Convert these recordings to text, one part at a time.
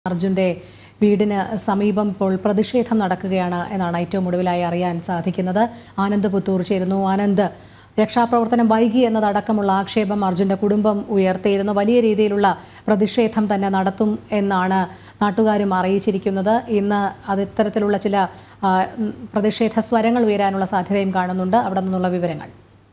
അർജുന്റെ വീടിന് സമീപം ഇപ്പോൾ പ്രതിഷേധം നടക്കുകയാണ് എന്നാണ് ഏറ്റവും ഒടുവിലായി അറിയാൻ സാധിക്കുന്നത്. ആനന്ദ് പുത്തൂർ ചേരുന്നു. ആനന്ദ്, രക്ഷാപ്രവർത്തനം വൈകി എന്നതടക്കമുള്ള ആക്ഷേപം അർജുന്റെ കുടുംബം ഉയർത്തിയിരുന്നു. വലിയ രീതിയിലുള്ള പ്രതിഷേധം തന്നെ നടത്തും എന്നാണ് നാട്ടുകാരും അറിയിച്ചിരിക്കുന്നത്. ഇന്ന് അത് ഇത്തരത്തിലുള്ള ചില പ്രതിഷേധ സ്വരങ്ങൾ ഉയരാനുള്ള സാധ്യതയും കാണുന്നുണ്ട്. അവിടെ നിന്നുള്ള വിവരങ്ങൾ.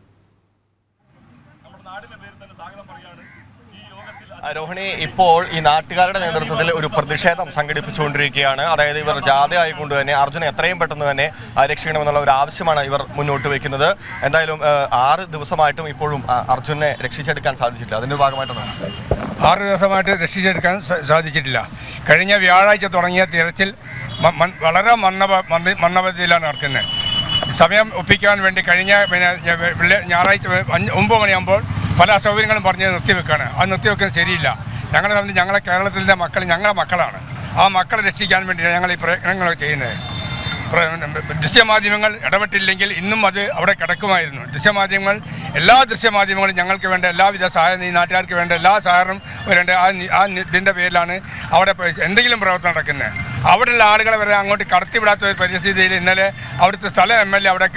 രോഹിണി, ഇപ്പോൾ ഈ നാട്ടുകാരുടെ നേതൃത്വത്തിൽ ഒരു പ്രതിഷേധം സംഘടിപ്പിച്ചുകൊണ്ടിരിക്കുകയാണ്. അതായത് ഇവർ ജാഥയായിക്കൊണ്ട് തന്നെ അർജുനെ എത്രയും പെട്ടെന്ന് തന്നെ രക്ഷിക്കണമെന്നുള്ള ഒരു ആവശ്യമാണ് ഇവർ മുന്നോട്ട് വയ്ക്കുന്നത്. എന്തായാലും 6 ദിവസമായിട്ടും ഇപ്പോഴും അർജുനെ രക്ഷിച്ചെടുക്കാൻ സാധിച്ചിട്ടില്ല. അതിന്റെ ഭാഗമായിട്ടാണ് 6 ദിവസമായിട്ട് രക്ഷിച്ചെടുക്കാൻ സാധിച്ചിട്ടില്ല. കഴിഞ്ഞ വ്യാഴാഴ്ച തുടങ്ങിയ തിരച്ചിൽ വളരെ മന്ദഗതിയിലാണ് നടക്കുന്നത്. സമയം ഒപ്പിക്കാൻ വേണ്ടി കഴിഞ്ഞ ഞായറാഴ്ച 9 മണിയാകുമ്പോൾ പല അസൗകര്യങ്ങളും പറഞ്ഞ് നിർത്തിവെക്കുകയാണ്. അത് നിർത്തിവെക്കുന്നത് ശരിയില്ല. ഞങ്ങളെ സംബന്ധിച്ച് ഞങ്ങളെ കേരളത്തിലെ മക്കൾ ഞങ്ങളുടെ മക്കളാണ്. ആ മക്കളെ രക്ഷിക്കാൻ വേണ്ടിയാണ് ഞങ്ങൾ ഈ പ്രയത്നങ്ങൾ ചെയ്യുന്നത്. ദൃശ്യമാധ്യമങ്ങൾ ഇടപെട്ടില്ലെങ്കിൽ ഇന്നും അത് അവിടെ കിടക്കുമായിരുന്നു. എല്ലാ ദൃശ്യമാധ്യമങ്ങളും ഞങ്ങൾക്ക് വേണ്ട എല്ലാവിധ സഹായം, ഈ നാട്ടുകാർക്ക് വേണ്ട എല്ലാ സഹായവും വരേണ്ട ഇതിൻ്റെ പേരിലാണ് അവിടെ എന്തെങ്കിലും പ്രവർത്തനം നടക്കുന്നത്. അവിടെയുള്ള ആളുകളെ വരെ അങ്ങോട്ട് കടത്തിവിടാത്ത ഒരു പരിസ്ഥിതിയിൽ ഇന്നലെ അവിടുത്തെ സ്ഥല MLA അവിടെ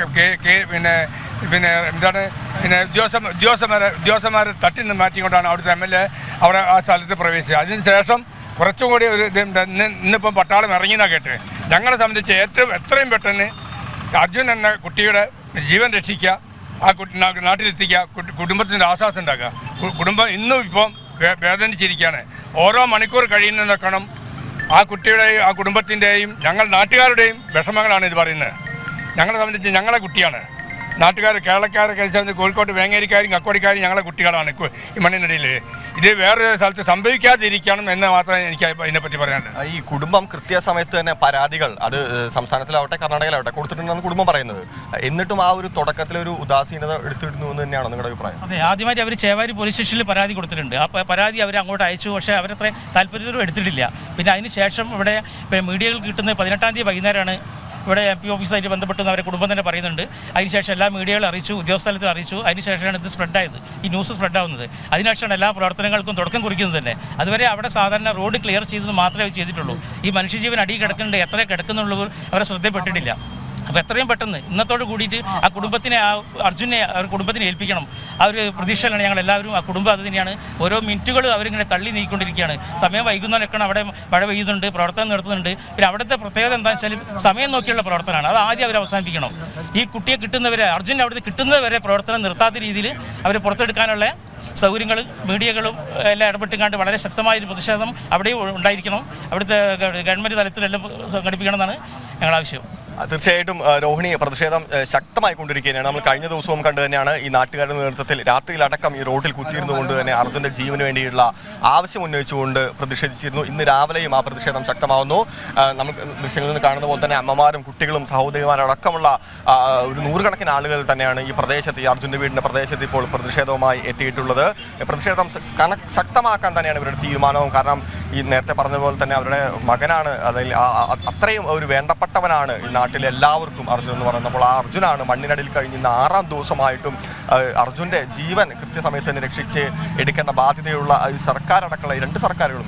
ഉദ്യോഗസ്ഥന്മാരെ തട്ടി മാറ്റിക്കൊണ്ടാണ് അവിടുത്തെ MLA അവിടെ ആ സ്ഥലത്ത് പ്രവേശിച്ചത്. അതിനുശേഷം കുറച്ചുകൂടി ഒരു ഇന്നിപ്പം പട്ടാളം ഇറങ്ങിയെന്നാണ് കേട്ട്. ഞങ്ങളെ സംബന്ധിച്ച് എത്രയും പെട്ടെന്ന് അർജുൻ എന്ന കുട്ടിയുടെ ജീവൻ രക്ഷിക്കുക, ആ നാട്ടിലെത്തിക്കുക, കുടുംബത്തിൻ്റെ ആശ്വാസം ഉണ്ടാക്കുക. കുടുംബം ഇന്നും ഇപ്പം വേദനിച്ചിരിക്കുകയാണ്. ഓരോ മണിക്കൂർ കഴിയുന്നതൊക്കണം ആ കുട്ടിയുടെയും ആ കുടുംബത്തിൻ്റെയും ഞങ്ങൾ നാട്ടുകാരുടെയും വിഷമങ്ങളാണ് ഇത് പറയുന്നത്. ഞങ്ങളെ സംബന്ധിച്ച് ഞങ്ങളെ കുട്ടിയാണ്. നാട്ടുകാർ കേരളക്കാരൊക്കെ കോഴിക്കോട്ട് വേങ്ങേരിക്കാരും കക്കോടിക്കാരും ഞങ്ങളെ കുട്ടികളാണ് ഈ മണ്ണിനിടയിൽ. ഇത് വേറൊരു സ്ഥലത്ത് സംഭവിക്കാതിരിക്കണം എന്ന് മാത്രമേ എനിക്ക് ഇതിനെപ്പറ്റി പറയാനുണ്ട്. ഈ കുടുംബം കൃത്യസമയത്ത് തന്നെ പരാതികൾ അത് സംസ്ഥാനത്തിലാവട്ടെ കർണാടകയിലാവട്ടെ കൊടുത്തിട്ടുണ്ടെന്ന് കുടുംബം പറയുന്നത്. എന്നിട്ടും ആ ഒരു തുടക്കത്തിലൊരു ഉദാസീനത എടുത്തിടുന്നു എന്ന് തന്നെയാണ് നിങ്ങളുടെ അഭിപ്രായം? അതെ, ആദ്യമായിട്ട് അവർ ചേവാരി പോലീസ് സ്റ്റേഷനിൽ പരാതി കൊടുത്തിട്ടുണ്ട്. ആ പരാതി അവർ അങ്ങോട്ട് അയച്ചു. പക്ഷേ അവരത്ര താല്പര്യത്തോടും എടുത്തിട്ടില്ല. പിന്നെ അതിന് ശേഷം ഇവിടെ മീഡിയകൾ കിട്ടുന്നത് 18-ാം തീയതി വൈകുന്നേരമാണ് ഇവിടെ MP ഓഫീസായിട്ട് ബന്ധപ്പെട്ടെന്ന് അവരെ കുടുംബം തന്നെ പറയുന്നുണ്ട്. അതിനുശേഷം എല്ലാ മീഡിയകളും അറിയിച്ചു, ഉദ്യോഗസ്ഥലത്തിൽ അറിയിച്ചു. അതിനുശേഷമാണ് ഇത് സ്പ്രെഡായത്, ഈ ന്യൂസ് സ്പ്രെഡാവുന്നത്. അതിനുശേഷമാണ് എല്ലാ പ്രവർത്തനങ്ങൾക്കും തുടക്കം കുറിക്കുന്നത് തന്നെ. അതുവരെ അവിടെ സാധാരണ റോഡ് ക്ലിയർ ചെയ്തത് മാത്രമേ ചെയ്തിട്ടുള്ളൂ. ഈ മനുഷ്യജീവൻ അടി കിടക്കുന്നുണ്ട്, എത്ര കിടക്കുന്നുള്ളവർ അവരെ ശ്രദ്ധപ്പെട്ടിട്ടില്ല. അപ്പോൾ എത്രയും പെട്ടെന്ന് ഇന്നത്തോട് കൂടിയിട്ട് ആ കുടുംബത്തിനെ, ആ അർജുനെ കുടുംബത്തിനെ ഏൽപ്പിക്കണം. ആ ഒരു പ്രതീക്ഷയിലാണ് ഞങ്ങൾ എല്ലാവരും. ആ കുടുംബം അത് തന്നെയാണ്. ഓരോ മിനിറ്റുകളും അവരിങ്ങനെ തള്ളി നീക്കിക്കൊണ്ടിരിക്കുകയാണ്. സമയം വൈകുന്നതിനൊക്കെയാണ് അവിടെ മഴ പെയ്യുന്നുണ്ട്, പ്രവർത്തനം നടത്തുന്നുണ്ട്. പിന്നെ അവിടുത്തെ പ്രത്യേകത എന്താണെന്ന് വെച്ചാൽ സമയം നോക്കിയുള്ള പ്രവർത്തനമാണ്. അത് ആദ്യം അവർ അവസാനിപ്പിക്കണം. ഈ കുട്ടിയെ കിട്ടുന്നവരെ, അർജുനെ അവിടുന്ന് കിട്ടുന്നവരെ പ്രവർത്തനം നിർത്താത്ത രീതിയിൽ അവർ പുറത്തെടുക്കാനുള്ള സൗകര്യങ്ങൾ മീഡിയകളും എല്ലാം ഇടപെട്ടുകൊണ്ട് വളരെ ശക്തമായൊരു പ്രതിഷേധം അവിടെയും ഉണ്ടായിരിക്കണം. അവിടുത്തെ ഗവൺമെൻറ് തലത്തിലെല്ലാം സംഘടിപ്പിക്കണമെന്നാണ് ഞങ്ങളുടെ ആവശ്യം. തീർച്ചയായിട്ടും രോഹിണി, പ്രതിഷേധം ശക്തമായി കൊണ്ടിരിക്കുകയാണ്. നമ്മൾ കഴിഞ്ഞ ദിവസവും കണ്ടു തന്നെയാണ് ഈ നാട്ടുകാരുടെ നേതൃത്വത്തിൽ രാത്രിയിലടക്കം ഈ റോഡിൽ കുത്തിയിരുന്നുകൊണ്ട് തന്നെ അർജുന്റെ ജീവന് വേണ്ടിയുള്ള ആവശ്യം ഉന്നയിച്ചുകൊണ്ട് പ്രതിഷേധിച്ചിരുന്നു. ഇന്ന് രാവിലെയും ആ പ്രതിഷേധം ശക്തമാവുന്നു. നമുക്ക് ദൃശ്യങ്ങളിൽ നിന്ന് കാണുന്ന പോലെ തന്നെ അമ്മമാരും കുട്ടികളും സഹോദരിമാരും അടക്കമുള്ള ഒരു 100 കണക്കിന് ആളുകൾ തന്നെയാണ് ഈ പ്രദേശത്ത്, ഈ അർജുന്റെ വീടിന്റെ പ്രദേശത്ത് ഇപ്പോൾ പ്രതിഷേധവുമായി എത്തിയിട്ടുള്ളത്. പ്രതിഷേധം ശക്തമാക്കാൻ തന്നെയാണ് ഇവരുടെ തീരുമാനവും. കാരണം ഈ നേരത്തെ പറഞ്ഞതുപോലെ തന്നെ അവരുടെ മകനാണ്, അതിൽ അത്രയും ഒരു വേണ്ടപ്പെട്ടവനാണ് ഈ നാട്ടിലെ എല്ലാവർക്കും അർജുൻ എന്ന് പറയുമ്പോൾ. ആ അർജുനാണ് മണ്ണിനടിയിൽ കഴിഞ്ഞ 6-ാം ദിവസമായിട്ടും അർജുന്റെ ജീവൻ കൃത്യസമയത്ത് തന്നെ രക്ഷിച്ച് എടുക്കേണ്ട ബാധ്യതയുള്ള ഈ സർക്കാരടക്കമുള്ള 2 സർക്കാരുകളും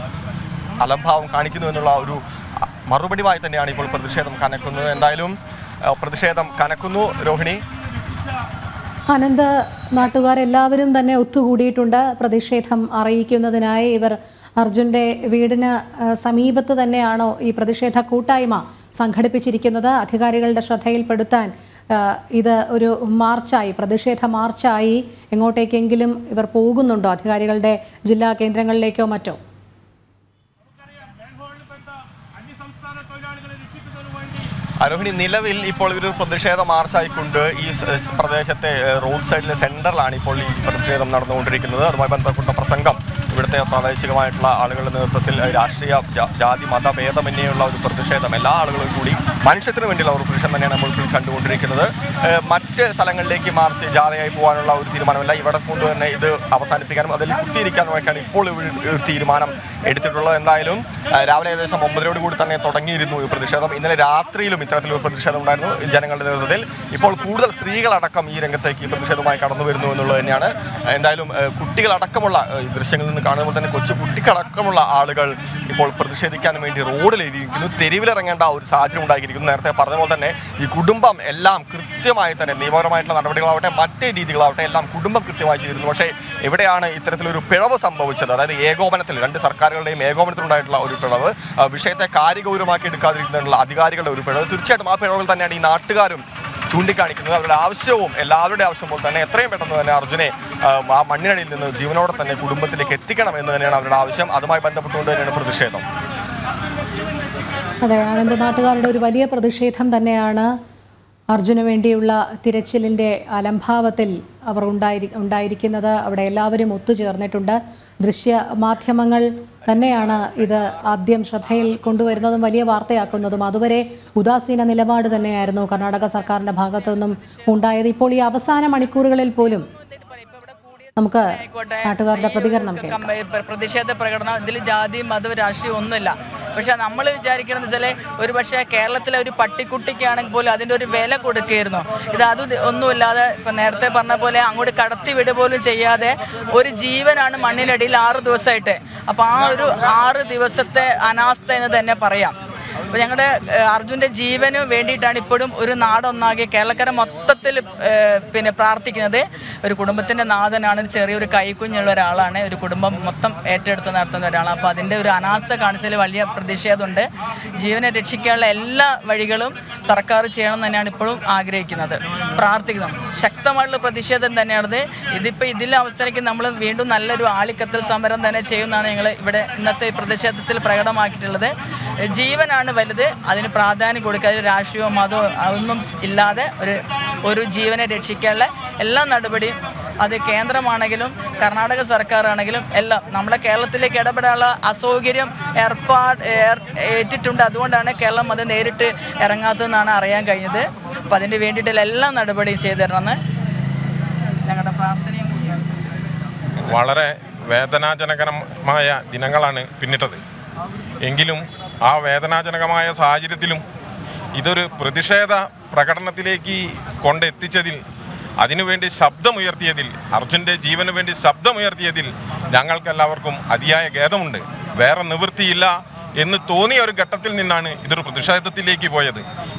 അലംഭാവം കാണിക്കുന്നു എന്നുള്ള ഒരു മറുപടിയായി തന്നെയാണ് ഇപ്പോൾ പ്രതിഷേധം കനക്കുന്നത്. എന്തായാലും പ്രതിഷേധം കനക്കുന്നു. രോഹിണി, ആനന്ദ്, നാട്ടുകാരെല്ലാവരും തന്നെ ഒത്തുകൂടിയിട്ടുണ്ട് പ്രതിഷേധം അറിയിക്കുന്നതിനായി. ഇവർ അർജുന്റെ വീടിന് സമീപത്ത് തന്നെയാണോ ഈ പ്രതിഷേധ കൂട്ടായ്മ സംഘടിപ്പിച്ചിരിക്കുന്നത്? അധികാരികളുടെ ശ്രദ്ധയിൽപ്പെടുത്താൻ ഇത് ഒരു മാർച്ചായി, പ്രതിഷേധ മാർച്ചായി എങ്ങോട്ടേക്കെങ്കിലും ഇവർ പോകുന്നുണ്ടോ? അധികാരികളുടെ ജില്ലാ കേന്ദ്രങ്ങളിലേക്കോ മറ്റോ? രോഹിണി, നിലവിൽ ഇപ്പോൾ ഒരു പ്രതിഷേധ മാർച്ചായിക്കൊണ്ട് ഈ പ്രദേശത്തെ റോഡ് സൈഡിലെ സെന്ററിലാണ് ഇപ്പോൾ ഈ പ്രതിഷേധം നടന്നുകൊണ്ടിരിക്കുന്നത്. അതുമായി ബന്ധപ്പെട്ട പ്രസംഗം ഇവിടുത്തെ പ്രാദേശികമായിട്ടുള്ള ആളുകളുടെ നേതൃത്വത്തിൽ രാഷ്ട്രീയ ജാതി മത ഭേദമന്യേയുള്ള ഒരു പ്രതിഷേധം, എല്ലാ ആളുകളും കൂടി മനുഷ്യത്തിന് വേണ്ടിയുള്ള ഒരു പ്രതിഷേധം തന്നെയാണ് നമ്മൾ കണ്ടുകൊണ്ടിരിക്കുന്നത്. മറ്റ് സ്ഥലങ്ങളിലേക്ക് മാർച്ച് ജാഥയായി പോകാനുള്ള ഒരു തീരുമാനമല്ല. ഇവിടെ കൊണ്ട് തന്നെ ഇത് അവസാനിപ്പിക്കാനും അതിൽ കുത്തിയിരിക്കാനുമൊക്കെയാണ് ഇപ്പോൾ ഒരു തീരുമാനം എടുത്തിട്ടുള്ളത്. എന്തായാലും രാവിലെ ഏകദേശം 9:00 കൂടി തന്നെ തുടങ്ങിയിരുന്നു ഈ പ്രതിഷേധം. ഇന്നലെ രാത്രിയിലും ഇത്തരത്തിലൊരു പ്രതിഷേധം ഉണ്ടായിരുന്നു ജനങ്ങളുടെ നേതൃത്വത്തിൽ. ഇപ്പോൾ കൂടുതൽ സ്ത്രീകളടക്കം ഈ രംഗത്തേക്ക് ഈ പ്രതിഷേധവുമായി കടന്നു വരുന്നു എന്നുള്ളത് തന്നെയാണ്. എന്തായാലും കുട്ടികളടക്കമുള്ള ദൃശ്യങ്ങളിൽ നിന്ന് കാണുക പറഞ്ഞതുപോലെ തന്നെ കൊച്ചു കുട്ടിക്കടക്കമുള്ള ആളുകൾ ഇപ്പോൾ പ്രതിഷേധിക്കാൻ വേണ്ടി റോഡിലിരിക്കുന്നു. തെരുവിലിറങ്ങേണ്ട ഒരു സാഹചര്യം ഉണ്ടാക്കിയിരിക്കുന്നു. നേരത്തെ പറഞ്ഞ പോലെ തന്നെ ഈ കുടുംബം എല്ലാം കൃത്യമായി തന്നെ നിയമപരമായിട്ടുള്ള നടപടികളാവട്ടെ മറ്റേ രീതികളാവട്ടെ എല്ലാം കുടുംബം കൃത്യമായി ചെയ്തിരുന്നു. പക്ഷേ എവിടെയാണ് ഇത്തരത്തിലൊരു പിഴവ് സംഭവിച്ചത്? അതായത് ഏകോപനത്തിൽ രണ്ട് സർക്കാരുകളുടെയും ഏകോപനത്തിലുണ്ടായിട്ടുള്ള ഒരു പിഴവ്, വിഷയത്തെ കാര്യഗൗരവമാക്കി എടുക്കാതിരിക്കുന്നതിനുള്ള അധികാരികളുടെ ഒരു പിഴവ്. തീർച്ചയായിട്ടും ആ പിഴവുകൾ തന്നെയാണ് ഈ നാട്ടുകാരും ചൂണ്ടിക്കാണിക്കുന്നത്. അവരുടെ ആവശ്യവും എല്ലാവരുടെ ആവശ്യം പോലെ തന്നെ എത്രയും പെട്ടെന്ന് തന്നെ അർജുനെ ആ മണ്ണിനടിയിൽ നിന്ന് ജീവനോടെ തന്നെ കുടുംബത്തിലേക്ക് എത്തിക്കണം എന്ന് തന്നെയാണ് അവരുടെ ആവശ്യം. അതുമായി ബന്ധപ്പെട്ടുകൊണ്ട് തന്നെയാണ് പ്രതിഷേധം. അതെ, ആനന്ദ്, നാട്ടുകാരുടെ ഒരു വലിയ പ്രതിഷേധം തന്നെയാണ്. അർജുന് വേണ്ടിയുള്ള തിരച്ചിലിൻ്റെ അലംഭാവത്തിൽ അവർ ഉണ്ടായിരിക്കുന്നത്. അവിടെ എല്ലാവരും ഒത്തുചേർന്നിട്ടുണ്ട്. ദൃശ്യ മാധ്യമങ്ങൾ തന്നെയാണ് ഇത് ആദ്യം ശ്രദ്ധയിൽ കൊണ്ടുവരുന്നതും വലിയ വാർത്തയാക്കുന്നതും. അതുവരെ ഉദാസീന നിലപാട് തന്നെയായിരുന്നു കർണാടക സർക്കാരിൻ്റെ ഭാഗത്തു നിന്നും ഉണ്ടായത്. ഇപ്പോൾ ഈ അവസാന മണിക്കൂറുകളിൽ പോലും നമുക്ക് നാട്ടുകാരുടെ പ്രതികരണം കേൾക്കാം. പ്രതിഷേധ പ്രകടനം ഇതിൽ ജാതി മത രാഷ്ട്രീയം ഒന്നുമില്ല. പക്ഷെ നമ്മൾ വിചാരിക്കുന്നത് വെച്ചാൽ ഒരു പക്ഷേ കേരളത്തിലെ ഒരു പട്ടിക്കുട്ടിക്കാണെങ്കിൽ പോലും അതിൻ്റെ ഒരു വില കൊടുക്കുകയായിരുന്നു. അത് ഒന്നുമില്ലാതെ ഇപ്പം നേരത്തെ പറഞ്ഞ പോലെ അങ്ങോട്ട് കടത്തി വിടുക പോലും ചെയ്യാതെ ഒരു ജീവനാണ് മണ്ണിനടിയിൽ 6 ദിവസമായിട്ട്. അപ്പോൾ ആ ഒരു 6 ദിവസത്തെ അനാസ്ഥ എന്ന് തന്നെ പറയാം. അപ്പോൾ ഞങ്ങളുടെ അർജുൻ്റെ ജീവന് വേണ്ടിയിട്ടാണ് ഇപ്പോഴും ഒരു നാടൊന്നാകെ കേരളക്കര മൊത്തത്തിൽ പ്രാർത്ഥിക്കുന്നത്. ഒരു കുടുംബത്തിൻ്റെ നാഥനാണ്, ചെറിയൊരു കൈക്കുഞ്ഞുള്ള ഒരാളാണ്, ഒരു കുടുംബം മൊത്തം ഏറ്റെടുത്ത് നടത്തുന്ന ഒരാളാണ്. അപ്പോൾ അതിൻ്റെ ഒരു അനാസ്ഥ കാണിച്ചതിൽ വലിയ പ്രതിഷേധമുണ്ട്. ജീവനെ രക്ഷിക്കാനുള്ള എല്ലാ വഴികളും സർക്കാർ ചെയ്യണം തന്നെയാണ് ഇപ്പോഴും ആഗ്രഹിക്കുന്നത്, പ്രാർത്ഥിക്കുന്നത്. ശക്തമായിട്ടുള്ള പ്രതിഷേധം തന്നെയാണത്. ഇതിൽ അവസാനിക്കും നമ്മൾ വീണ്ടും നല്ലൊരു ആളിക്കത്തൽ സമരം തന്നെ ചെയ്യുമെന്നാണ് ഞങ്ങൾ ഇവിടെ ഇന്നത്തെ പ്രതിഷേധത്തിൽ പ്രകടമാക്കിയിട്ടുള്ളത്. ജീവനാണ് വലുത്, അതിന് പ്രാധാന്യം കൊടുക്കാതെ രാഷ്ട്രീയമോ മതമോ ഒന്നും ഇല്ലാതെ ഒരു ജീവനെ രക്ഷിക്കാനുള്ള എല്ലാ നടപടിയും അത് കേന്ദ്രമാണെങ്കിലും കർണാടക സർക്കാരാണെങ്കിലും എല്ലാം നമ്മുടെ കേരളത്തിലേക്ക് ഇടപെടാനുള്ള അസൗകര്യം ഏറ്റിട്ടുണ്ട്. അതുകൊണ്ടാണ് കേരളം അത് നേരിട്ട് ഇറങ്ങാത്തതെന്നാണ് അറിയാൻ കഴിഞ്ഞത്. അപ്പം അതിന് വേണ്ടിയിട്ടുള്ള എല്ലാ നടപടിയും ചെയ്തു തരണമെന്ന് ഞങ്ങളുടെ പ്രാർത്ഥനയും കൂടിയാണ്. വളരെ വേദനാജനകമായ ദിനങ്ങളാണ് പിന്നിട്ടത്. എങ്കിലും ആ വേദനാജനകമായ സാഹചര്യത്തിലും ഇതൊരു പ്രതിഷേധ പ്രകടനത്തിലേക്ക് കൊണ്ടെത്തിച്ചതിൽ, അതിനുവേണ്ടി ശബ്ദമുയർത്തിയതിൽ, അർജുൻ്റെ ജീവന് വേണ്ടി ശബ്ദമുയർത്തിയതിൽ ഞങ്ങൾക്കെല്ലാവർക്കും അതിയായ ഖേദമുണ്ട്. വേറെ നിവൃത്തിയില്ല എന്ന് തോന്നിയ ഒരു ഘട്ടത്തിൽ നിന്നാണ് ഇതൊരു പ്രതിഷേധത്തിലേക്ക് പോയത്.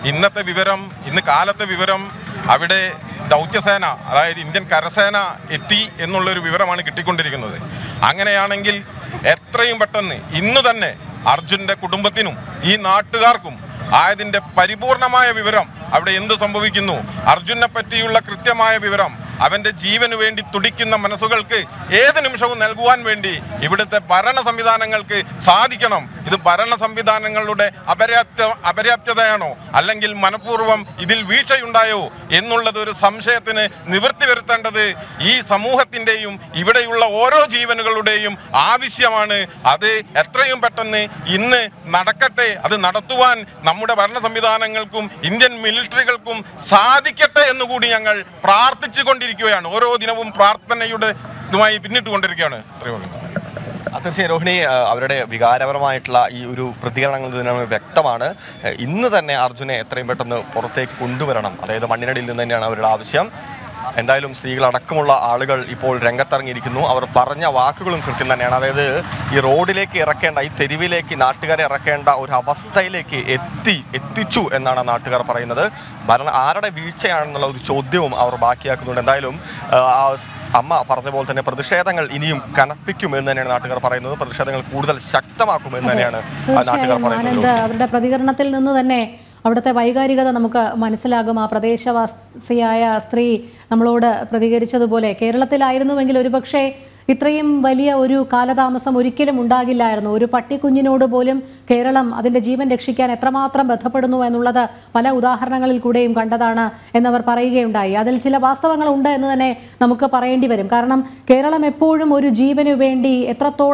ഇന്ന് കാലത്തെ വിവരം അവിടെ ദൗത്യസേന, അതായത് ഇന്ത്യൻ കരസേന എത്തി എന്നുള്ളൊരു വിവരമാണ് കിട്ടിക്കൊണ്ടിരിക്കുന്നത്. അങ്ങനെയാണെങ്കിൽ എത്രയും പെട്ടെന്ന് ഇന്ന് തന്നെ അർജുൻ്റെ കുടുംബത്തിനും ഈ നാട്ടുകാർക്കും ആയതിൻ്റെ പരിപൂർണമായ വിവരം, അവിടെ എന്ത് സംഭവിക്കുന്നു, അർജുനെ പറ്റിയുള്ള കൃത്യമായ വിവരം, അവൻ്റെ ജീവന് വേണ്ടി തുടിക്കുന്ന മനസ്സുകൾക്ക് ഏത് നിമിഷവും നൽകുവാൻ വേണ്ടി ഇവിടുത്തെ ഭരണ സംവിധാനങ്ങൾക്ക് സാധിക്കണം. ഇത് ഭരണ സംവിധാനങ്ങളുടെ അപര്യാപ്തതയാണോ അല്ലെങ്കിൽ മനഃപൂർവ്വം ഇതിൽ വീഴ്ചയുണ്ടായോ എന്നുള്ളത് ഒരു സംശയത്തിന് നിവൃത്തി വരുത്തേണ്ടത് ഈ സമൂഹത്തിൻ്റെയും ഇവിടെയുള്ള ഓരോ ജീവനുകളുടെയും ആവശ്യമാണ്. അത് എത്രയും പെട്ടെന്ന് ഇന്ന് നടക്കട്ടെ. അത് നടത്തുവാൻ നമ്മുടെ ഭരണ സംവിധാനങ്ങൾക്കും ഇന്ത്യൻ മിലിറ്ററികൾക്കും സാധിക്കട്ടെ എന്നുകൂടി ഞങ്ങൾ പ്രാർത്ഥിച്ചുകൊണ്ടിരിക്കുകയാണ്. ഓരോ ദിനവും പ്രാർത്ഥനയുടെ ഇതുമായി പിന്നിട്ടുകൊണ്ടിരിക്കുകയാണ്. തീർച്ചയായും രോഹിണി, അവരുടെ വികാരപരമായിട്ടുള്ള ഈ ഒരു പ്രതികരണങ്ങളിൽ നിന്ന് വ്യക്തമാണ്. ഇന്ന് തന്നെ അർജുനെ എത്രയും പെട്ടെന്ന് പുറത്തേക്ക് കൊണ്ടുവരണം, അതായത് മണ്ണിനടിയിൽ നിന്ന് തന്നെയാണ് അവരുടെ ആവശ്യം. എന്തായാലും സ്ത്രീകളടക്കമുള്ള ആളുകൾ ഇപ്പോൾ രംഗത്തിറങ്ങിയിരിക്കുന്നു. അവർ പറഞ്ഞ വാക്കുകളും കൃത്യം തന്നെയാണ്. അതായത് ഈ റോഡിലേക്ക് ഇറക്കേണ്ട, ഈ തെരുവിലേക്ക് നാട്ടുകാരെ ഇറക്കേണ്ട ഒരു അവസ്ഥയിലേക്ക് എത്തിച്ചു എന്നാണ് നാട്ടുകാർ പറയുന്നത്. ആരുടെ വീഴ്ചയാണെന്നുള്ള ഒരു ചോദ്യവും അവർ ബാക്കിയാക്കുന്നുണ്ട്. എന്തായാലും അമ്മ പറഞ്ഞ പോലെ തന്നെ പ്രതിഷേധങ്ങൾ ഇനിയും കനപ്പിക്കുമെന്ന് തന്നെയാണ് നാട്ടുകാർ പറയുന്നത്. പ്രതിഷേധങ്ങൾ കൂടുതൽ ശക്തമാക്കുമെന്ന് തന്നെയാണ് നാട്ടുകാർ പറയുന്നത്. അവരുടെ പ്രതികരണത്തിൽ നിന്ന് തന്നെ അവിടുത്തെ വൈകാരികത നമുക്ക് മനസ്സിലാകും. ആ പ്രദേശവാസിയായ സ്ത്രീ നമ്മളോട് പ്രതികരിച്ചതുപോലെ കേരളത്തിലായിരുന്നുവെങ്കിൽ ഒരുപക്ഷെ ഇത്രയും വലിയ ഒരു കാലതാമസം ഒരിക്കലും ഉണ്ടാകില്ലായിരുന്നു. ഒരു പട്ടിക്കുഞ്ഞിനോട് പോലും കേരളം അതിൻ്റെ ജീവൻ രക്ഷിക്കാൻ എത്രമാത്രം ബന്ധപ്പെടുന്നു എന്നുള്ളത് പല ഉദാഹരണങ്ങളിൽ കൂടെയും കണ്ടതാണ് എന്നവർ പറയുകയുണ്ടായി. അതിൽ ചില വാസ്തവങ്ങളുണ്ട് എന്ന് തന്നെ നമുക്ക് പറയേണ്ടി വരും. കാരണം കേരളം എപ്പോഴും ഒരു ജീവന് വേണ്ടി എത്രത്തോളം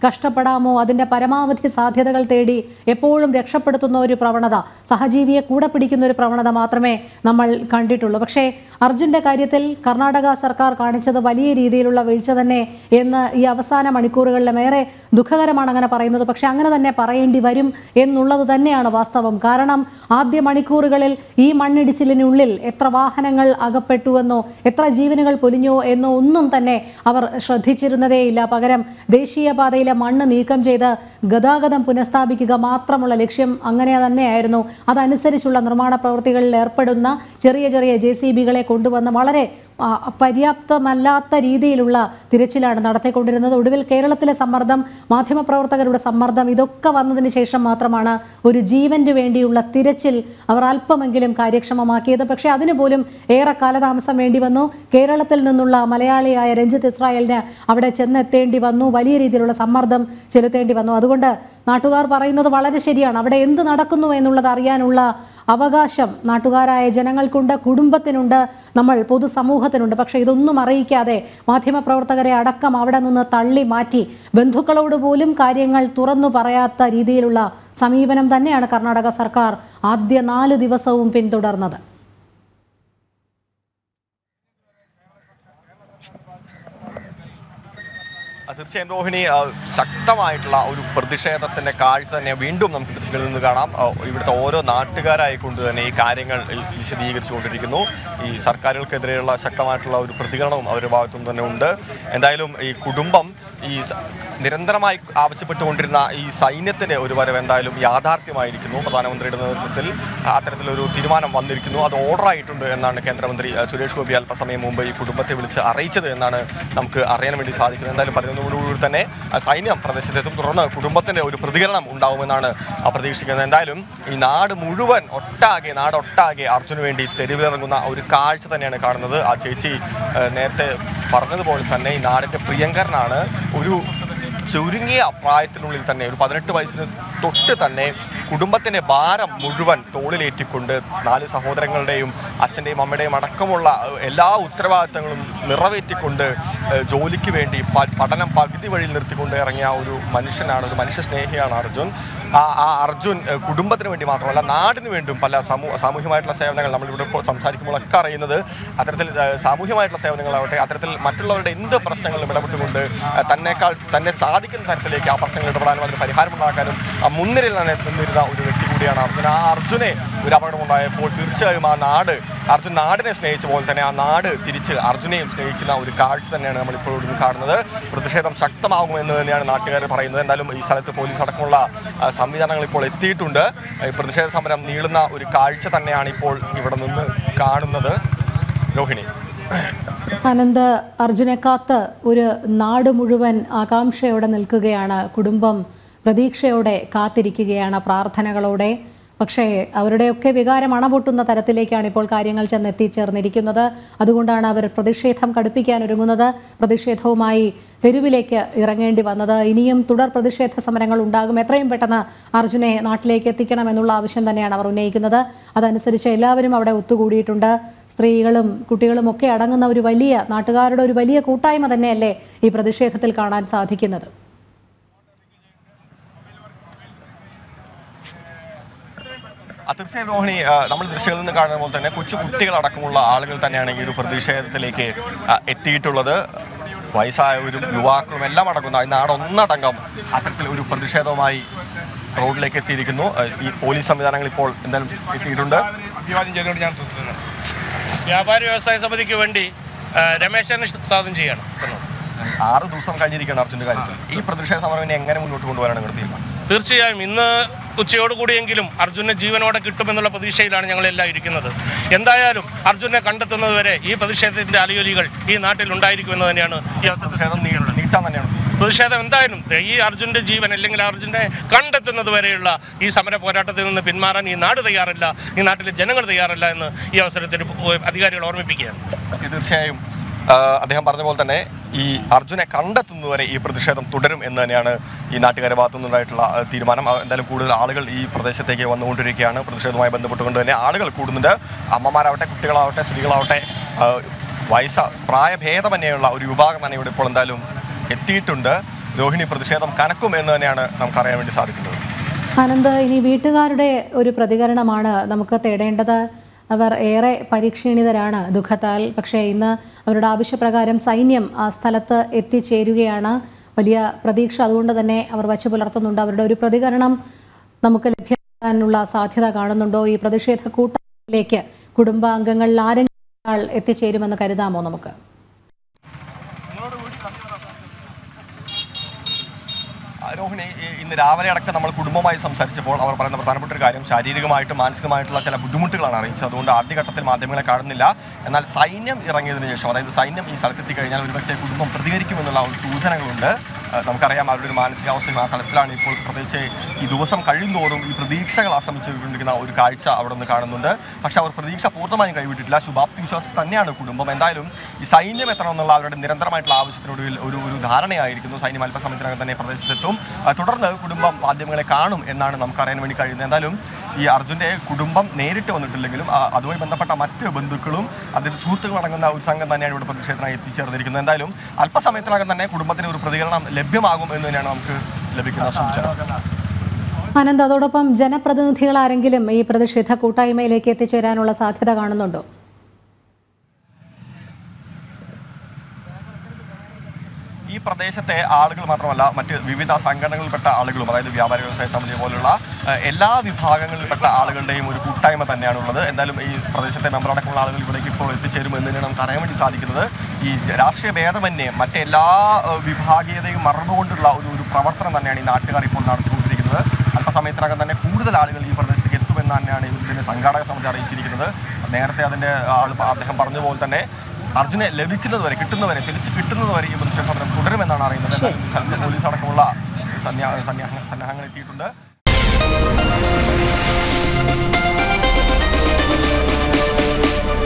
കഷ്ടപ്പെടാമോ അതിൻ്റെ പരമാവധി സാധ്യതകൾ തേടി എപ്പോഴും രക്ഷപ്പെടുത്തുന്ന ഒരു പ്രവണത, സഹജീവിയെ കൂടെ പിടിക്കുന്ന ഒരു പ്രവണത മാത്രമേ നമ്മൾ കണ്ടിട്ടുള്ളൂ. പക്ഷേ അർജുൻ്റെ കാര്യത്തിൽ കർണാടക സർക്കാർ കാണിച്ചത് വലിയ രീതിയിലുള്ള വീഴ്ച തന്നെ എന്ന് ഈ അവസാന മണിക്കൂറുകളിലും ഏറെ ദുഃഖകരമാണ് അങ്ങനെ പറയുന്നത്. പക്ഷെ അങ്ങനെ തന്നെ പറയേണ്ടി വരും എന്നുള്ളത് തന്നെയാണ് വാസ്തവം. കാരണം ആദ്യ മണിക്കൂറുകളിൽ ഈ മണ്ണിടിച്ചിലിനുള്ളിൽ എത്ര വാഹനങ്ങൾ അകപ്പെട്ടുവെന്നോ എത്ര ജീവനുകൾ പൊലിഞ്ഞോ എന്നോ ഒന്നും തന്നെ അവർ ശ്രദ്ധിച്ചിരുന്നതേയില്ല. പകരം ദേശീയപാതയിലെ മണ്ണ് നീക്കം ചെയ്ത് ഗതാഗതം പുനഃസ്ഥാപിക്കുക മാത്രമുള്ള ലക്ഷ്യം അങ്ങനെ തന്നെയായിരുന്നു. അതനുസരിച്ചുള്ള നിർമ്മാണ പ്രവൃത്തികളിൽ ഏർപ്പെടുന്ന ചെറിയ ചെറിയ JCBകളെ കൊണ്ടുവന്ന് വളരെ പര്യാപ്തമല്ലാത്ത രീതിയിലുള്ള തിരച്ചിലാണ് നടത്തിക്കൊണ്ടിരുന്നത്. ഒടുവിൽ കേരളത്തിലെ സമ്മർദ്ദം, മാധ്യമപ്രവർത്തകരുടെ സമ്മർദ്ദം, ഇതൊക്കെ വന്നതിന് ശേഷം മാത്രമാണ് ഒരു ജീവന് വേണ്ടിയുള്ള തിരച്ചിൽ അവർ അല്പമെങ്കിലും കാര്യക്ഷമമാക്കിയത്. പക്ഷേ അതിനുപോലും ഏറെ കാലതാമസം വേണ്ടി വന്നു. കേരളത്തിൽ നിന്നുള്ള മലയാളിയായ രഞ്ജിത്ത് ഇസ്രായേലിന് അവിടെ ചെന്നെത്തേണ്ടി വന്നു. വലിയ രീതിയിലുള്ള സമ്മർദ്ദം ചെലുത്തേണ്ടി വന്നു. അതുകൊണ്ട് നാട്ടുകാർ പറയുന്നത് വളരെ ശരിയാണ്. അവിടെ എന്ത് നടക്കുന്നു എന്നുള്ളത് അറിയാനുള്ള അവകാശം നാട്ടുകാരായ ജനങ്ങൾക്കുണ്ട്, കുടുംബത്തിനുണ്ട്, നമ്മൾ പൊതുസമൂഹത്തിനുണ്ട്. പക്ഷേ ഇതൊന്നും അറിയിക്കാതെ മാധ്യമപ്രവർത്തകരെ അടക്കം അവിടെ നിന്ന് തള്ളി മാറ്റി ബന്ധുക്കളോട് പോലും കാര്യങ്ങൾ തുറന്നു പറയാത്ത രീതിയിലുള്ള സമീപനം തന്നെയാണ് കർണാടക സർക്കാർ ആദ്യ 4 ദിവസവും പിന്തുടർന്നത്. തീർച്ചയായും രോഹിണി, ശക്തമായിട്ടുള്ള ഒരു പ്രതിഷേധത്തിന്റെ കാഴ്ച തന്നെ വീണ്ടും നമുക്ക് ദൃശ്യങ്ങളിൽ നിന്ന് കാണാം. ഇവിടുത്തെ ഓരോ നാട്ടുകാരായിക്കൊണ്ട് തന്നെ ഈ കാര്യങ്ങൾ വിശദീകരിച്ചുകൊണ്ടിരിക്കുന്നു. ഈ സർക്കാരുകൾക്കെതിരെയുള്ള ശക്തമായിട്ടുള്ള ഒരു പ്രതികരണവും അവരുടെ ഭാഗത്തുനിന്ന് തന്നെ ഉണ്ട്. എന്തായാലും ഈ കുടുംബം ഈ നിരന്തരമായി ആവശ്യപ്പെട്ടുകൊണ്ടിരുന്ന ഈ സൈന്യത്തിന്റെ ഒരു വരവ് എന്തായാലും യാഥാർത്ഥ്യമായിരിക്കുന്നു. പ്രധാനമന്ത്രിയുടെ നേതൃത്വത്തിൽ അത്തരത്തിലൊരു തീരുമാനം വന്നിരിക്കുന്നു. അത് ഓർഡർ ആയിട്ടുണ്ട് എന്നാണ് കേന്ദ്രമന്ത്രി സുരേഷ് ഗോപി അല്പസമയം മുമ്പ് ഈ കുടുംബത്തെ വിളിച്ച് അറിയിച്ചത് എന്നാണ് നമുക്ക് അറിയാൻ വേണ്ടി സാധിക്കുന്നത്. എന്തായാലും 11 തന്നെ സൈന്യം പ്രദേശത്തെത്തും. തുടർന്ന് കുടുംബത്തിന്റെ ഒരു പ്രതികരണം ഉണ്ടാവുമെന്നാണ് പ്രതീക്ഷിക്കുന്നത്. എന്തായാലും ഈ നാടൊട്ടാകെ അർജുന് വേണ്ടി തെരുവിലിറങ്ങുന്ന ഒരു കാഴ്ച തന്നെയാണ് കാണുന്നത്. ആ ചേച്ചി നേരത്തെ പറഞ്ഞതുപോലെ തന്നെ ഈ നാടിന്റെ പ്രിയങ്കരനാണ്. ഒരു ചുരുങ്ങിയ പ്രായത്തിനുള്ളിൽ തന്നെ ഒരു 18 വയസ്സിന് തൊട്ട് തന്നെ കുടുംബത്തിൻ്റെ ഭാരം മുഴുവൻ തോളിലേറ്റിക്കൊണ്ട് 4 സഹോദരങ്ങളുടെയും അച്ഛൻ്റെയും അമ്മയുടെയും അടക്കമുള്ള എല്ലാ ഉത്തരവാദിത്തങ്ങളും നിറവേറ്റിക്കൊണ്ട് ജോലിക്ക് വേണ്ടി പഠനം പകുതി വഴിയിൽ നിർത്തിക്കൊണ്ട് ഇറങ്ങിയ ഒരു മനുഷ്യനാണ്, ഒരു മനുഷ്യ സ്നേഹിയാണ് അർജുൻ. ആ അർജുൻ കുടുംബത്തിന് വേണ്ടി മാത്രമല്ല നാടിന് വേണ്ടിയും പല സാമൂഹ്യമായിട്ടുള്ള സേവനങ്ങൾ നമ്മളിവിടെ ഇപ്പോൾ സംസാരിക്കുമ്പോഴൊക്കെ അറിയുന്നത് അത്തരത്തിൽ സാമൂഹ്യമായിട്ടുള്ള സേവനങ്ങളാവട്ടെ, അത്തരത്തിൽ മറ്റുള്ളവരുടെ എന്ത് പ്രശ്നങ്ങളിലും ഇടപെട്ടുകൊണ്ട് തന്നെ സാധിക്കുന്ന തരത്തിലേക്ക് ആ പ്രശ്നങ്ങൾ ഇടപെടാനും അതിന് പരിഹാരമുണ്ടാക്കാനും മുൻനിരയിൽ നിന്നിരുന്ന ഒരു വ്യക്തി കൂടിയാണ് അർജുൻ. ആ അർജുനെ ഒരു അപകടമുണ്ടായപ്പോൾ തീർച്ചയായും അർജുൻ നാടിനെ സ്നേഹിച്ച പോലെ തന്നെ ആ നാട് തിരിച്ച് അർജുനെയും സ്നേഹിക്കുന്ന ഒരു കാഴ്ച തന്നെയാണ് നമ്മളിപ്പോൾ ഇവിടെ കാണുന്നത്. പ്രതിഷേധം ശക്തമാകുമെന്ന് തന്നെയാണ് നാട്ടുകാർ പറയുന്നത്. എന്തായാലും ഈ സ്ഥലത്ത് പോലീസ് അടക്കമുള്ള സംവിധാനങ്ങൾ ഇപ്പോൾ എത്തിയിട്ടുണ്ട്. പ്രതിഷേധ സമരം നീളുന്ന ഒരു കാഴ്ച തന്നെയാണ് ഇപ്പോൾ ഇവിടെ നിന്ന് കാണുന്നത്. രോഹിണി, അനന്ത്, അർജുനെ കാത്ത് ഒരു നാട് മുഴുവൻ ആകാംക്ഷയോടെ നിൽക്കുകയാണ്. കുടുംബം പ്രതീക്ഷയോടെ കാത്തിരിക്കുകയാണ്, പ്രാർത്ഥനകളോടെ. പക്ഷേ അവരുടെയൊക്കെ വികാരം അണപൊട്ടുന്ന തരത്തിലേക്കാണ് ഇപ്പോൾ കാര്യങ്ങൾ ചെന്നെത്തിച്ചേർന്നിരിക്കുന്നത്. അതുകൊണ്ടാണ് അവർ പ്രതിഷേധം കടുപ്പിക്കാൻ ഒരുങ്ങുന്നത്, പ്രതിഷേധവുമായി തെരുവിലേക്ക് ഇറങ്ങേണ്ടി വന്നത്. ഇനിയും തുടർ പ്രതിഷേധ സമരങ്ങൾ ഉണ്ടാകും. എത്രയും പെട്ടെന്ന് അർജുനെ നാട്ടിലേക്ക് എത്തിക്കണമെന്നുള്ള ആവശ്യം തന്നെയാണ് അവർ ഉന്നയിക്കുന്നത്. അതനുസരിച്ച് എല്ലാവരും അവിടെ ഒത്തുകൂടിയിട്ടുണ്ട്. സ്ത്രീകളും കുട്ടികളും ഒക്കെ അടങ്ങുന്ന ഒരു വലിയ നാട്ടുകാരുടെ ഒരു വലിയ കൂട്ടായ്മ തന്നെയല്ലേ ഈ പ്രതിഷേധത്തിൽ കാണാൻ സാധിക്കുന്നത്. തീർച്ചയായും രോഹിണി, നമ്മൾ ദൃശ്യങ്ങളിൽ നിന്ന് കാണുന്ന പോലെ തന്നെ കൊച്ചു കുട്ടികളടക്കമുള്ള ആളുകൾ തന്നെയാണ് ഈ ഒരു പ്രതിഷേധത്തിലേക്ക് എത്തിയിട്ടുള്ളത്. വയസ്സായവരും യുവാക്കളും എല്ലാം അടങ്ങുന്ന ഈ നാടൊന്നടങ്കം അത്തരത്തിൽ ഒരു പ്രതിഷേധവുമായി റോഡിലേക്ക് എത്തിയിരിക്കുന്നു. ഈ പോലീസ് സംവിധാനങ്ങൾ ഇപ്പോൾ എന്തായാലും എത്തിയിട്ടുണ്ട്. വ്യാപാരി വ്യവസായ സമിതിക്ക് വേണ്ടി രമേശനെ സ്വാഗതം ചെയ്യണം. 6 ദിവസം കഴിഞ്ഞിരിക്കുകയാണ് അർജുൻ്റെ കാര്യത്തിൽ. ഈ പ്രതിഷേധ സമരം എങ്ങനെ മുന്നോട്ട് കൊണ്ടുപോകാനാണ് നിങ്ങൾ തീരുമാനം? തീർച്ചയായും ഇന്ന് ഉച്ചയോടുകൂടിയെങ്കിലും അർജുനെ ജീവനോടെ കിട്ടുമെന്നുള്ള പ്രതീക്ഷയിലാണ് ഞങ്ങളെല്ലാം ഇരിക്കുന്നത്. എന്തായാലും അർജുനെ കണ്ടെത്തുന്നത് വരെ ഈ പ്രതിഷേധത്തിന്റെ അലയൊലികൾ ഈ നാട്ടിൽ ഉണ്ടായിരിക്കുമെന്ന് തന്നെയാണ് ഈ നീട്ടാൻ തന്നെയാണ് പ്രതിഷേധം. എന്തായാലും ഈ അർജുന്റെ ജീവൻ അല്ലെങ്കിൽ അർജുനെ കണ്ടെത്തുന്നത് വരെയുള്ള ഈ സമര പോരാട്ടത്തിൽ നിന്ന് പിന്മാറാൻ ഈ നാട് തയ്യാറല്ല, ഈ നാട്ടിലെ ജനങ്ങൾ തയ്യാറല്ല എന്ന് ഈ അവസരത്തിൽ അധികാരികൾ ഓർമ്മിപ്പിക്കുകയാണ്. തീർച്ചയായും അദ്ദേഹം പറഞ്ഞ പോലെ തന്നെ ഈ അർജുനെ കണ്ടെത്തുന്നതുവരെ ഈ പ്രതിഷേധം തുടരും എന്ന് തന്നെയാണ് ഈ നാട്ടുകാരുടെ ഭാഗത്തുനിന്നുണ്ടായിട്ടുള്ള തീരുമാനം. എന്തായാലും കൂടുതൽ ആളുകൾ ഈ പ്രദേശത്തേക്ക് വന്നുകൊണ്ടിരിക്കുകയാണ്. പ്രതിഷേധവുമായി ബന്ധപ്പെട്ടുകൊണ്ട് തന്നെ ആളുകൾ കൂടുന്നുണ്ട്. അമ്മമാരാവട്ടെ, കുട്ടികളാവട്ടെ, സ്ത്രീകളാവട്ടെ, പ്രായഭേദമന്യുള്ള ഒരു വിഭാഗം തന്നെ ഇവിടെ ഇപ്പോൾ എന്തായാലും എത്തിയിട്ടുണ്ട്. രോഹിണി പ്രതിഷേധം കനക്കും എന്ന് തന്നെയാണ് നമുക്ക് അറിയാൻ വേണ്ടി സാധിക്കുന്നത്. ആനന്ദ്, ഇനി വീട്ടുകാരുടെ ഒരു പ്രതികരണമാണ് നമുക്ക് തേടേണ്ടത്. അവർ ഏറെ പരിക്ഷീണിതരാണ് ദുഃഖത്താൽ. പക്ഷേ ഇന്ന് അവരുടെ ആവശ്യപ്രകാരം സൈന്യം ആ സ്ഥലത്ത് എത്തിച്ചേരുകയാണ്. വലിയ പ്രതീക്ഷ അതുകൊണ്ട് തന്നെ അവർ വച്ചു പുലർത്തുന്നുണ്ട്. അവരുടെ ഒരു പ്രതികരണം നമുക്ക് ലഭ്യമാകാനുള്ള സാധ്യത കാണുന്നുണ്ടോ? ഈ പ്രതിഷേധ കൂട്ടത്തിലേക്ക് കുടുംബാംഗങ്ങളിൽ ആരെങ്കിലും എത്തിച്ചേരുമെന്ന് കരുതാമോ നമുക്ക്? രോഹിണി, ഇന്ന് രാവിലെ അടക്കം നമ്മൾ കുടുംബമായി സംസാരിച്ചപ്പോൾ അവർ പറയുന്ന പ്രധാനപ്പെട്ട ഒരു കാര്യം ശാരീരികമായിട്ടും മാനസികമായിട്ടുള്ള ചില ബുദ്ധിമുട്ടുകളാണ് അറിയിച്ചത്. അതുകൊണ്ട് ആദ്യഘട്ടത്തിൽ മാധ്യമങ്ങളെ കാണുന്നില്ല. എന്നാൽ സൈന്യം ഇറങ്ങിയതിനു ശേഷം, അതായത് സൈന്യം ഈ സ്ഥലത്തെത്തി കഴിഞ്ഞാൽ ഒരുപക്ഷെ കുടുംബം പ്രതികരിക്കുമെന്നുള്ള ഒരു സൂചനകളുണ്ട്. നമുക്കറിയാം അവരുടെ ഒരു മാനസികാവസ്ഥയും ആ തലത്തിലാണ് ഇപ്പോൾ. പ്രത്യേകിച്ച് ഈ ദിവസം കഴിയുന്തോറും ഈ പ്രതീക്ഷകൾ അസ്തമിച്ചുകൊണ്ടിരിക്കുന്ന ഒരു കാഴ്ച അവിടെ നിന്ന് കാണുന്നുണ്ട്. പക്ഷെ അവർ പ്രതീക്ഷ പൂർണ്ണമായും കൈവിട്ടിട്ടില്ല. ശുഭാപ്തി വിശ്വാസം തന്നെയാണ് കുടുംബം. എന്തായാലും ഈ സൈന്യം എത്തണമെന്നുള്ള അവരുടെ നിരന്തരമായിട്ടുള്ള ആവശ്യത്തിനൊടുവിൽ ഒരു ധാരണയായിരിക്കുന്നു. സൈന്യം അല്പസമയത്തിനകം തന്നെ പ്രദേശത്തെത്തും. തുടർന്ന് കുടുംബം മാധ്യമങ്ങളെ കാണും എന്നാണ് നമുക്ക് അറിയാൻ വേണ്ടി കഴിയുന്നത്. എന്തായാലും ഈ അർജുൻ്റെ കുടുംബം നേരിട്ട് വന്നിട്ടില്ലെങ്കിലും അതുമായി ബന്ധപ്പെട്ട മറ്റ് ബന്ധുക്കളും അതിൽ സുഹൃത്തുക്കൾ അടങ്ങുന്ന ഒരു സംഘം തന്നെയാണ് ഇവിടെ പ്രതിഷേധത്തിനായി എത്തിച്ചേർന്നിരിക്കുന്നത്. എന്തായാലും അല്പസമയത്തിനകം തന്നെ കുടുംബത്തിന് ഒരു പ്രതികരണം ലഭ്യമാകും എന്ന് തന്നെയാണ് നമുക്ക് ലഭിക്കുന്ന സൂചന. ആനന്ദ്, അതോടൊപ്പം ജനപ്രതിനിധികൾ ആരെങ്കിലും ഈ പ്രതിഷേധ കൂട്ടായ്മയിലേക്ക് എത്തിച്ചേരാനുള്ള സാധ്യത കാണുന്നുണ്ടോ? ഈ പ്രദേശത്തെ ആളുകൾ മാത്രമല്ല, മറ്റ് വിവിധ സംഘടനകളിൽപ്പെട്ട ആളുകളും, അതായത് വ്യാപാരി വ്യവസായ സമിതി പോലുള്ള എല്ലാ വിഭാഗങ്ങളിൽപ്പെട്ട ആളുകളുടെയും ഒരു കൂട്ടായ്മ തന്നെയാണുള്ളത്. എന്തായാലും ഈ പ്രദേശത്തെ മെമ്പറടക്കമുള്ള ആളുകൾ ഇവിടേക്ക് ഇപ്പോൾ എത്തിച്ചേരുമെന്ന് തന്നെയാണ് നമുക്ക് അറിയാൻ വേണ്ടി സാധിക്കുന്നത്. ഈ രാഷ്ട്രീയ ഭേദമന്യേ മറ്റെല്ലാ വിഭാഗീയതയും മറന്നുകൊണ്ടുള്ള ഒരു പ്രവർത്തനം തന്നെയാണ് ഈ നാട്ടുകാർ ഇപ്പോൾ നടത്തിക്കൊണ്ടിരിക്കുന്നത്. അല്പസമയത്തിനകം തന്നെ കൂടുതൽ ആളുകൾ ഈ പ്രദേശത്തേക്ക് എത്തുമെന്ന് തന്നെയാണ് ഇതിൻ്റെ സംഘാടക സമിതി അറിയിച്ചിരിക്കുന്നത്. നേരത്തെ അതിൻ്റെ അദ്ദേഹം പറഞ്ഞ പോലെ തന്നെ അർജുനെ ലഭിക്കുന്നതുവരെ, തിരിച്ച് കിട്ടുന്നതുവരെ ഈ പ്രതിഷേധം തുടരുമെന്നാണ് അറിയുന്നത്. പോലീസ് അടക്കമുള്ള സന്നാഹങ്ങൾ എത്തിയിട്ടുണ്ട്.